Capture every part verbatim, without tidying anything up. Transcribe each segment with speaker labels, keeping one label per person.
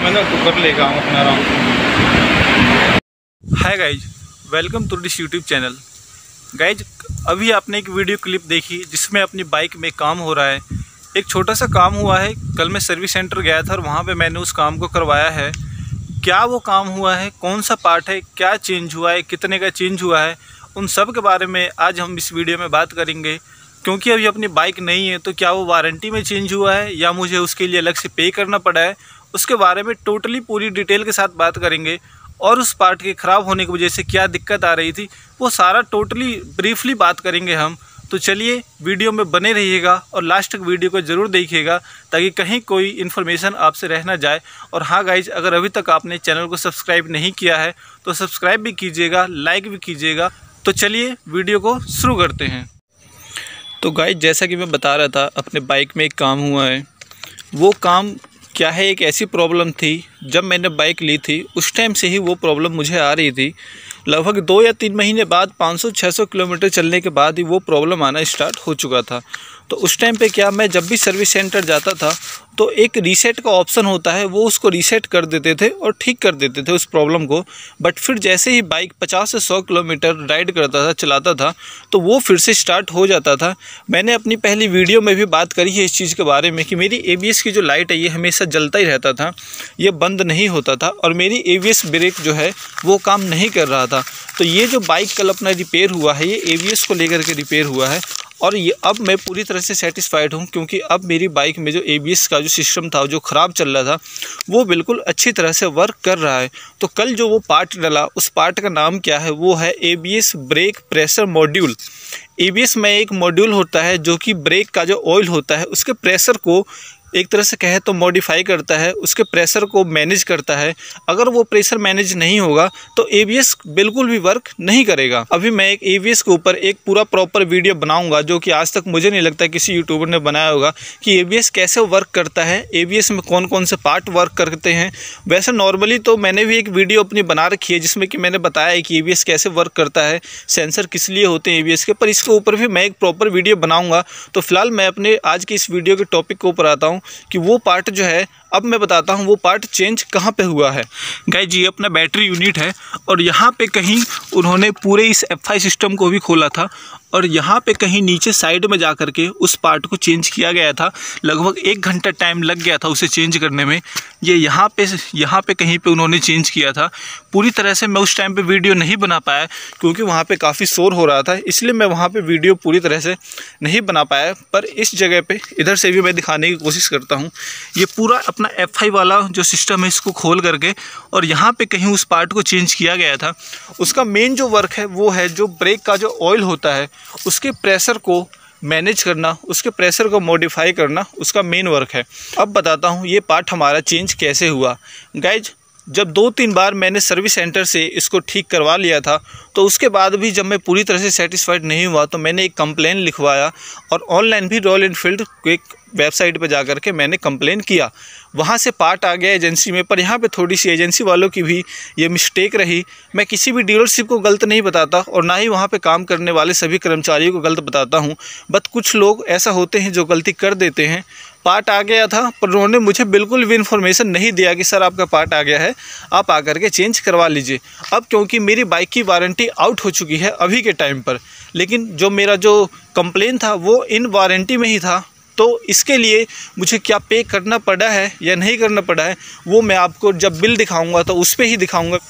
Speaker 1: मैंने कुकर लेकर आऊँ अपना आराम। Hi guys, welcome to this YouTube channel. Guys, अभी आपने एक वीडियो क्लिप देखी जिसमें अपनी बाइक में काम हो रहा है। एक छोटा सा काम हुआ है। कल मैं सर्विस सेंटर गया था और वहाँ पे मैंने उस काम को करवाया है। क्या वो काम हुआ है, कौन सा पार्ट है, क्या चेंज हुआ है, कितने का चेंज हुआ है, उन सब के बारे में आज हम इस वीडियो में बात करेंगे। क्योंकि अभी अपनी बाइक नहीं है तो क्या वो वारंटी में चेंज हुआ है या मुझे उसके लिए अलग से पे करना पड़ा है, उसके बारे में टोटली पूरी डिटेल के साथ बात करेंगे। और उस पार्ट के ख़राब होने की वजह से क्या दिक्कत आ रही थी वो सारा टोटली ब्रीफली बात करेंगे हम। तो चलिए वीडियो में बने रहिएगा और लास्ट तक वीडियो को ज़रूर देखिएगा ताकि कहीं कोई इन्फॉर्मेशन आपसे रह ना जाए। और हाँ गाइज, अगर अभी तक आपने चैनल को सब्सक्राइब नहीं किया है तो सब्सक्राइब भी कीजिएगा, लाइक भी कीजिएगा। तो चलिए वीडियो को शुरू करते हैं। तो गाइज, जैसा कि मैं बता रहा था, अपने बाइक में एक काम हुआ है। वो काम क्या है, एक ऐसी प्रॉब्लम थी जब मैंने बाइक ली थी उस टाइम से ही वो प्रॉब्लम मुझे आ रही थी। लगभग दो या तीन महीने बाद पाँच सौ छह सौ किलोमीटर चलने के बाद ही वो प्रॉब्लम आना स्टार्ट हो चुका था। तो उस टाइम पे क्या, मैं जब भी सर्विस सेंटर जाता था तो एक रीसेट का ऑप्शन होता है, वो उसको रीसेट कर देते थे और ठीक कर देते थे उस प्रॉब्लम को। बट फिर जैसे ही बाइक पचास से सौ किलोमीटर राइड करता था, चलाता था, तो वो फिर से स्टार्ट हो जाता था। मैंने अपनी पहली वीडियो में भी बात करी है इस चीज़ के बारे में कि मेरी ए बी एस की जो लाइट है ये हमेशा जलता ही रहता था, ये बंद नहीं होता था और मेरी ए बी एस ब्रेक जो है वो काम नहीं कर रहा था। तो ये जो बाइक कल अपना रिपेयर हुआ है, ये ए बी एस को लेकर के रिपेयर हुआ है और ये अब मैं पूरी तरह से सेटिस्फाइड हूँ, क्योंकि अब मेरी बाइक में जो ए बी एस का जो सिस्टम था जो ख़राब चल रहा था वो बिल्कुल अच्छी तरह से वर्क कर रहा है। तो कल जो वो पार्ट डला, उस पार्ट का नाम क्या है, वो है A B S brake pressure module. A B S में एक मॉड्यूल होता है जो कि ब्रेक का जो ऑयल होता है उसके प्रेशर को एक तरह से कहे तो मॉडिफाई करता है, उसके प्रेशर को मैनेज करता है। अगर वो प्रेशर मैनेज नहीं होगा तो ए बी एस बिल्कुल भी वर्क नहीं करेगा। अभी मैं एक ए बी एस के ऊपर एक पूरा प्रॉपर वीडियो बनाऊंगा जो कि आज तक मुझे नहीं लगता किसी यूट्यूबर ने बनाया होगा कि ए बी एस कैसे वर्क करता है, ए बी एस में कौन कौन से पार्ट वर्क करते हैं। वैसे नॉर्मली तो मैंने भी एक वीडियो अपनी बना रखी है जिसमें कि मैंने बताया है कि ए बी एस कैसे वर्क करता है, सेंसर किस लिए होते हैं ए बी एस के, पर इसके ऊपर भी मैं एक प्रॉपर वीडियो बनाऊँगा। तो फिलहाल मैं अपने आज की इस वीडियो के टॉपिक के ऊपर आता हूँ कि वो पार्ट जो है, अब मैं बताता हूँ वो पार्ट चेंज कहाँ पे हुआ है। गाइस, ये अपना बैटरी यूनिट है और यहाँ पे कहीं उन्होंने पूरे इस एफ आई सिस्टम को भी खोला था और यहाँ पे कहीं नीचे साइड में जा कर के उस पार्ट को चेंज किया गया था। लगभग एक घंटा टाइम लग गया था उसे चेंज करने में। ये यहाँ पे यहाँ पे कहीं पे उन्होंने चेंज किया था। पूरी तरह से मैं उस टाइम पे वीडियो नहीं बना पाया क्योंकि वहाँ पे काफ़ी शोर हो रहा था, इसलिए मैं वहाँ पे वीडियो पूरी तरह से नहीं बना पाया। पर इस जगह पे इधर से भी मैं दिखाने की कोशिश करता हूँ। ये पूरा अपना एफ आई वाला जो सिस्टम है इसको खोल करके और यहाँ पे कहीं उस पार्ट को चेंज किया गया था। उसका मेन जो वर्क है वो है जो ब्रेक का जो ऑयल होता है उसके प्रेशर को मैनेज करना, उसके प्रेशर को मॉडिफाई करना उसका मेन वर्क है। अब बताता हूँ ये पार्ट हमारा चेंज कैसे हुआ। गाइज, जब दो तीन बार मैंने सर्विस सेंटर से इसको ठीक करवा लिया था तो उसके बाद भी जब मैं पूरी तरह से सेटिस्फाइड नहीं हुआ तो मैंने एक कंप्लेन लिखवाया और ऑनलाइन भी रॉयल एनफील्ड एक वेबसाइट पर जा कर के मैंने कंप्लेन किया। वहाँ से पार्ट आ गया एजेंसी में, पर यहाँ पे थोड़ी सी एजेंसी वालों की भी ये मिस्टेक रही। मैं किसी भी डीलरशिप को गलत नहीं बताता और ना ही वहाँ पे काम करने वाले सभी कर्मचारियों को गलत बताता हूँ, बट कुछ लोग ऐसा होते हैं जो गलती कर देते हैं। पार्ट आ गया था पर उन्होंने मुझे बिल्कुल भी इन्फॉर्मेशन नहीं दिया कि सर आपका पार्ट आ गया है, आप आकर के चेंज करवा लीजिए। अब क्योंकि मेरी बाइक की वारंटी आउट हो चुकी है अभी के टाइम पर, लेकिन जो मेरा जो कंप्लेन था वो इन वारंटी में ही था, तो इसके लिए मुझे क्या पे करना पड़ा है या नहीं करना पड़ा है वो मैं आपको जब बिल दिखाऊंगा तो उस पर ही दिखाऊंगा।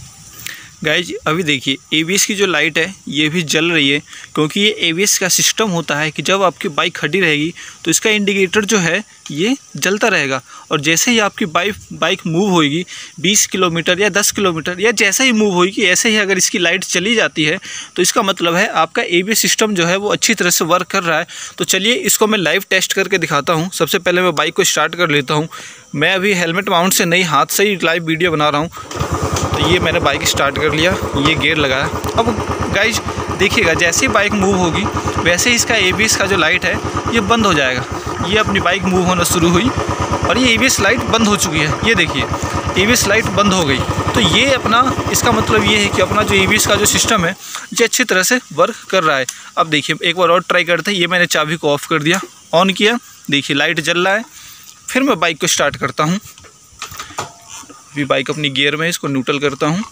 Speaker 1: गाइज, अभी देखिए ए बी एस की जो लाइट है ये भी जल रही है क्योंकि ये ए बी एस का सिस्टम होता है कि जब आपकी बाइक खड़ी रहेगी तो इसका इंडिकेटर जो है ये जलता रहेगा और जैसे ही आपकी बाइक बाइक मूव होगी बीस किलोमीटर या दस किलोमीटर या जैसे ही मूव होगी ऐसे ही अगर इसकी लाइट चली जाती है तो इसका मतलब है आपका ए बी एस सिस्टम जो है वो अच्छी तरह से वर्क कर रहा है। तो चलिए इसको मैं लाइव टेस्ट करके दिखाता हूँ। सबसे पहले मैं बाइक को स्टार्ट कर लेता हूँ। मैं अभी हेलमेट माउंट से नहीं, हाथ से ही लाइव वीडियो बना रहा हूँ। तो ये मैंने बाइक स्टार्ट कर लिया, ये गियर लगाया। अब गाइज देखिएगा, जैसे ही बाइक मूव होगी वैसे ही इसका ए बी एस का जो लाइट है ये बंद हो जाएगा। ये अपनी बाइक मूव होना शुरू हुई और ये ए बी एस लाइट बंद हो चुकी है। ये देखिए ए बी एस लाइट बंद हो गई। तो ये अपना, इसका मतलब ये है कि अपना जो ए बी एस का जो सिस्टम है ये अच्छी तरह से वर्क कर रहा है। अब देखिए एक बार और ट्राई करते हैं। ये मैंने चाबी को ऑफ़ कर दिया, ऑन किया, देखिए लाइट जल रहा है। फिर मैं बाइक को स्टार्ट करता हूँ। अभी बाइक अपनी गियर में, इसको न्यूट्रल करता हूँ।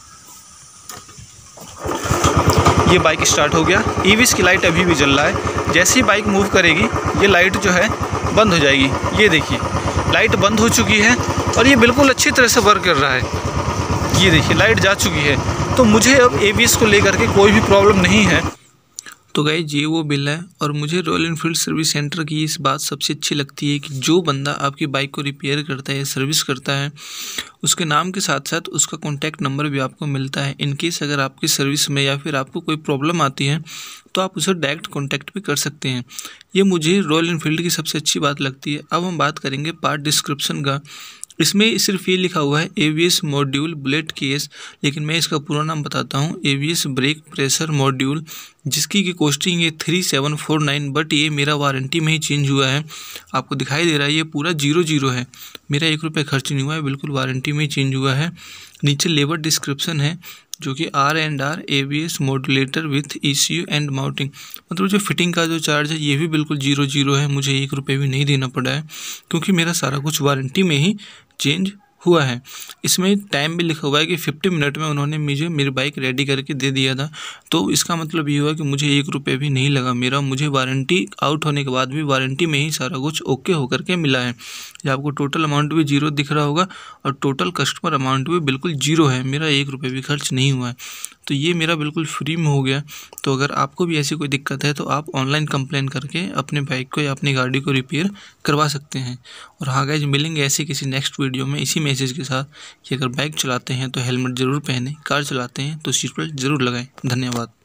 Speaker 1: ये बाइक स्टार्ट हो गया। ई वी एस की लाइट अभी भी जल रहा है। जैसे ही बाइक मूव करेगी ये लाइट जो है बंद हो जाएगी। ये देखिए लाइट बंद हो चुकी है और ये बिल्कुल अच्छी तरह से वर्क कर रहा है। ये देखिए लाइट जा चुकी है, तो मुझे अब ए वी एस को लेकर के कोई भी प्रॉब्लम नहीं है। तो गाइस ये वो बिल है, और मुझे रॉयल एनफील्ड सर्विस सेंटर की इस बात सबसे अच्छी लगती है कि जो बंदा आपकी बाइक को रिपेयर करता है, सर्विस करता है, उसके नाम के साथ साथ उसका कॉन्टैक्ट नंबर भी आपको मिलता है। इन केस अगर आपकी सर्विस में या फिर आपको कोई प्रॉब्लम आती है तो आप उसे डायरेक्ट कॉन्टैक्ट भी कर सकते हैं। ये मुझे रॉयल एनफील्ड की सबसे अच्छी बात लगती है। अब हम बात करेंगे पार्ट डिस्क्रिप्शन का। इसमें सिर्फ ये लिखा हुआ है A V S module bullet case, लेकिन मैं इसका पूरा नाम बताता हूँ, A V S brake pressure module, जिसकी की कॉस्टिंग है three seven four nine. But ये मेरा वारंटी में ही चेंज हुआ है। आपको दिखाई दे रहा है ये पूरा जीरो जीरो है, मेरा एक रुपये खर्च नहीं हुआ है, बिल्कुल वारंटी में ही चेंज हुआ है। नीचे लेबर डिस्क्रिप्शन है जो कि R and R A V S modulator with E C U and mounting, मतलब जो फिटिंग का जो चार्ज है ये भी बिल्कुल जीरो जीरो है। मुझे एक रुपये भी नहीं देना पड़ा है क्योंकि मेरा सारा कुछ वारंटी में ही चेंज हुआ है। इसमें टाइम भी लिखा हुआ है कि फिफ्टी मिनट में उन्होंने मुझे मेरी बाइक रेडी करके दे दिया था। तो इसका मतलब ये हुआ कि मुझे एक रुपये भी नहीं लगा मेरा, मुझे वारंटी आउट होने के बाद भी वारंटी में ही सारा कुछ ओके होकर के मिला है। ये आपको टोटल अमाउंट भी जीरो दिख रहा होगा और टोटल कस्टमर अमाउंट भी बिल्कुल जीरो है, मेरा एक रुपये भी खर्च नहीं हुआ है। तो ये मेरा बिल्कुल फ्री में हो गया। तो अगर आपको भी ऐसी कोई दिक्कत है तो आप ऑनलाइन कंप्लेन करके अपने बाइक को या अपनी गाड़ी को रिपेयर करवा सकते हैं। और हाँ गाइस, मिलेंगे ऐसे किसी नेक्स्ट वीडियो में इसी मैसेज के साथ कि अगर बाइक चलाते हैं तो हेलमेट ज़रूर पहनें, कार चलाते हैं तो सीट बेल्ट ज़रूर लगाएं। धन्यवाद।